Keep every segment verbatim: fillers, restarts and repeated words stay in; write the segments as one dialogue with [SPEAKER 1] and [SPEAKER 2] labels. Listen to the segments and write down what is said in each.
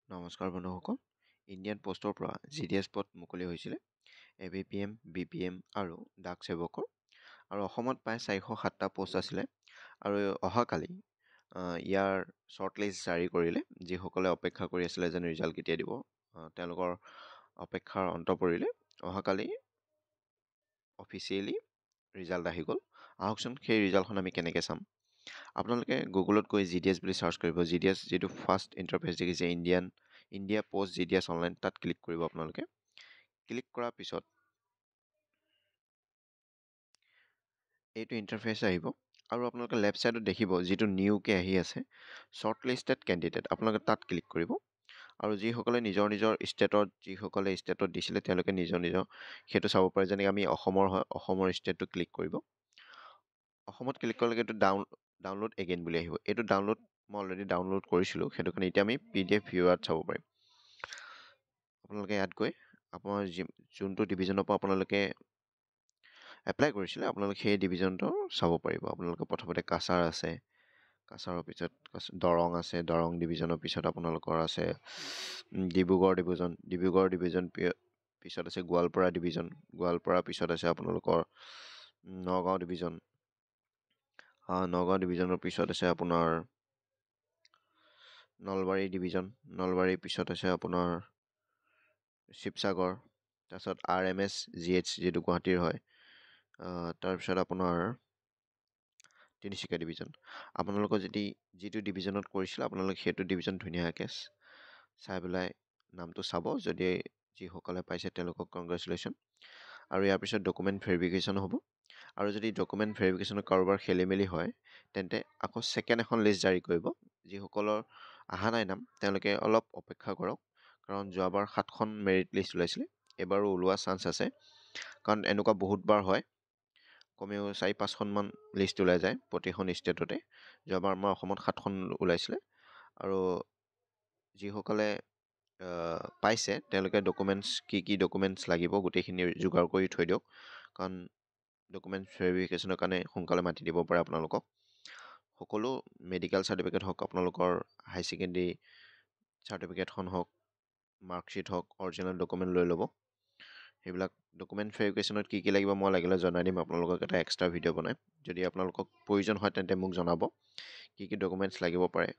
[SPEAKER 1] নমস্কাৰ বন্ধুসকল, ইণ্ডিয়ান পোষ্টৰ পৰা জি ডি এছ পদ মুকলি হৈছিলে A B P M, B P M আৰু ডাক সেৱকৰ। আৰু অসমত প্ৰায় চাৰিশ সাতটা পোষ্ট আছিলে আৰু অহাকালি ইয়াৰ শ্বৰ্টলিষ্ট জাৰি কৰিলে। যিসকলে অপেক্ষা কৰি আছিলে যেন ৰিজাল্ট কেতিয়া দিব, তেওঁলোকৰ অপেক্ষাৰ অন্ত পৰিলে। অহাকালি অফিচিয়েলি ৰিজাল্ট আহি গ'ল। আহকচোন সেই ৰিজাল্টখন আমি কেনেকৈ চাম। আপোনালোকে গুগলত গৈ জি ডি এছ বুলি চাৰ্চ কৰিব। জি ডি এছ যিটো ফাৰ্ষ্ট ইণ্টাৰফেচ দেখিছে Indian India Post G D S online, তাত ক্লিক কৰিব। আপোনালোকে ক্লিক কৰাৰ পিছত এইটো ইণ্টাৰফেচ আহিব আৰু আপোনালোকে লেফ্ট ছাইডত দেখিব যিটো নিউকে আহি আছে শ্বৰ্ট লিষ্টেড কেণ্ডিডেট। আপোনালোকে তাত ক্লিক কৰিব আৰু যিসকলে নিজৰ নিজৰ ষ্টেটত যিসকলে ষ্টেটত দিছিলে তেওঁলোকে নিজৰ নিজৰ সেইটো চাব পাৰে। যেনেকৈ আমি অসমৰ হয়, অসমৰ ষ্টেটটো ক্লিক কৰিব। অসমত ক্লিক কৰাৰ লগে এইটো ডাউন ডাউনলোড এগেইন বুলি আহিব। এইটো ডাউনলোড মই অলৰেডি ডাউনলোড কৰিছিলোঁ, সেইটো কাৰণে এতিয়া আমি পি ডি এফ ভিউৱাৰত চাব পাৰিম। আপোনালোকে ইয়াত গৈ আপোনাৰ যোনটো ডিভিজনৰ পৰা আপোনালোকে এপ্লাই কৰিছিলে আপোনালোকে সেই ডিভিজনটো চাব পাৰিব। আপোনালোকে প্ৰথমতে কাছাৰ আছে, কাছাৰৰ পিছত দৰং আছে, দৰং ডিভিজনৰ পিছত আপোনালোকৰ আছে ডিব্ৰুগড় ডিভিজন, ডিব্ৰুগড় ডিভিজন পিছত আছে গোৱালপাৰা ডিভিজন, গোৱালপাৰাৰ পিছত আছে আপোনালোকৰ নগাঁও ডিভিজন, নগাঁও ডিভিজনৰ পিছত আছে আপোনাৰ নলবাৰী ডিভিজন, নলবাৰীৰ পিছত আছে আপোনাৰ শিৱসাগৰ, তাৰপিছত R M S G H যিটো গুৱাহাটীৰ হয়, তাৰপিছত আপোনাৰ তিনিচুকীয়া ডিভিজন। আপোনালোকৰ যদি যিটো ডিভিজনত কৰিছিলে আপোনালোকে সেইটো ডিভিজন ধুনীয়াকৈ চাই পেলাই নামটো চাব। যদি যিসকলে পাইছে তেওঁলোকক কংগ্ৰেচুলেশ্যন। আৰু ইয়াৰ পিছত ডকুমেণ্ট ভেৰিফিকেশ্যন হ'ব। আৰু যদি ডকুমেণ্ট ভেৰিফিকেশ্যনত কাৰোবাৰ খেলি মেলি হয় তেন্তে আকৌ ছেকেণ্ড এখন লিষ্ট জাৰি কৰিব। যিসকলৰ অহা নাই নাম তেওঁলোকে অলপ অপেক্ষা কৰক, কাৰণ যোৱাবাৰ সাতখন মেৰিট লিষ্ট ওলাইছিলে, এইবাৰো ওলোৱা চান্স আছে। কাৰণ এনেকুৱা বহুতবাৰ হয়, কমেও চাৰি পাঁচখনমান লিষ্ট ওলাই যায় প্ৰতিখন ষ্টেটতে। যোৱাবাৰ আমাৰ অসমত সাতখন ওলাইছিলে। আৰু যিসকলে পাইছে তেওঁলোকে ডকুমেণ্টছ কি কি ডকুমেণ্টছ লাগিব গোটেইখিনি যোগাৰ কৰি থৈ দিয়ক, কাৰণ ডকুমেণ্টছ ভেৰিফিকেশ্যনৰ কাৰণে সোনকালে মাতি দিব পাৰে আপোনালোকক। সকলো মেডিকেল চাৰ্টিফিকেট হওক, আপোনালোকৰ হাই ছেকেণ্ডেৰী চাৰ্টিফিকেটখন হওক, মাৰ্কশ্বিট হওক, অৰিজিনেল ডকুমেণ্ট লৈ ল'ব। সেইবিলাক ডকুমেণ্ট ভেৰিফিকেশ্যনত কি কি লাগিব মই লাগিলে জনাই দিম আপোনালোকক এটা এক্সট্ৰা ভিডিঅ' বনাই। যদি আপোনালোকক প্ৰয়োজন হয় তেন্তে মোক জনাব কি কি ডকুমেণ্টছ লাগিব পাৰে।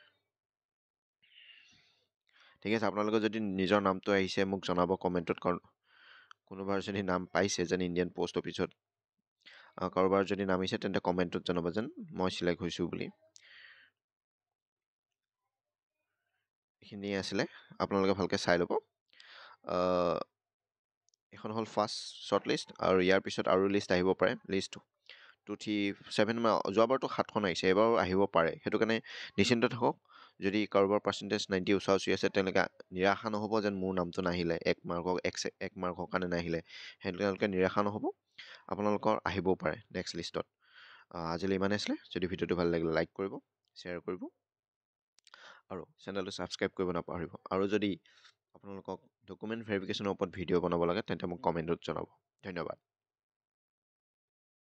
[SPEAKER 1] ঠিক আছে, আপোনালোকে যদি নিজৰ নামটো আহিছে মোক জনাব কমেণ্টত। কাৰণ কোনোবাৰ যদি নাম পাইছে যেন ইণ্ডিয়ান পোষ্ট অফিচত, কাৰোবাৰ যদি নাম আহিছে তেন্তে কমেণ্টত জনাব যেন মই চিলেক্ট হৈছোঁ বুলি। এইখিনিয়ে আছিলে, আপোনালোকে ভালকৈ চাই ল'ব। এখন হ'ল ফাৰ্ষ্ট শ্বৰ্ট লিষ্ট, আৰু ইয়াৰ পিছত আৰু লিষ্ট আহিব পাৰে। লিষ্ট টু থ্ৰী ছেভেন যোৱাবাৰতো সাতখন আহিছে, এইবাৰো আহিব পাৰে। সেইটো কাৰণে নিশ্চিন্ত থাকক। যদি কাৰোবাৰ পাৰ্চেণ্টেজ নাইণ্টি ওচৰা ওচৰি আছে তেওঁলোকে নিৰাশা নহ'ব যেন মোৰ নামটো নাহিলে, এক মাৰ্কৰ এক এক মাৰ্কৰ কাৰণে নাহিলে। সেইটো তেওঁলোকে নিৰাশা নহ'ব, আপোনালোকৰ আহিবও পাৰে নেক্সট লিষ্টত। আজিলৈ ইমানেই আছিলে। যদি ভিডিঅ'টো ভাল লাগিলে লাইক কৰিব, শ্বেয়াৰ কৰিব আৰু চেনেলটো ছাবস্ক্ৰাইব কৰিব নাপাহৰিব। আৰু যদি আপোনালোকক ডকুমেণ্ট ভেৰিফিকেশ্যনৰ ওপৰত ভিডিঅ' বনাব লাগে তেন্তে মোক কমেণ্টত জনাব। ধন্যবাদ।